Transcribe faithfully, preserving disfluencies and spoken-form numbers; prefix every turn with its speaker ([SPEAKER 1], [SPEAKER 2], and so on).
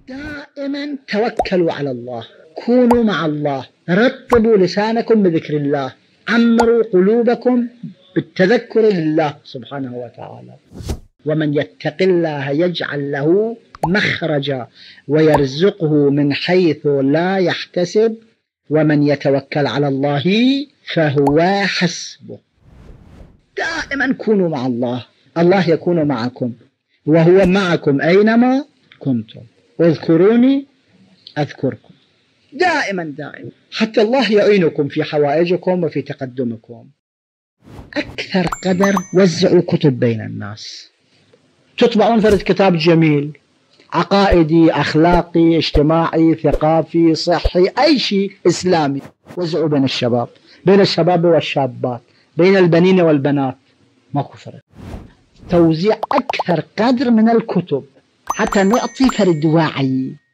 [SPEAKER 1] دائما توكلوا على الله، كونوا مع الله، رطبوا لسانكم بذكر الله، عمروا قلوبكم بالتذكر لله سبحانه وتعالى. ومن يتق الله يجعل له مخرجا ويرزقه من حيث لا يحتسب ومن يتوكل على الله فهو حسبه. دائما كونوا مع الله، الله يكون معكم وهو معكم أينما كنتم. اذكروني أذكركم، دائما دائما، حتى الله يعينكم في حوائجكم وفي تقدمكم. أكثر قدر وزعوا كتب بين الناس، تطبعون فرد كتاب جميل عقائدي أخلاقي اجتماعي ثقافي صحي أي شيء إسلامي، وزعوا بين الشباب، بين الشباب والشابات، بين البنين والبنات، ماكو فرق. توزيع أكثر قدر من الكتب حتى نعطي فرد واعي.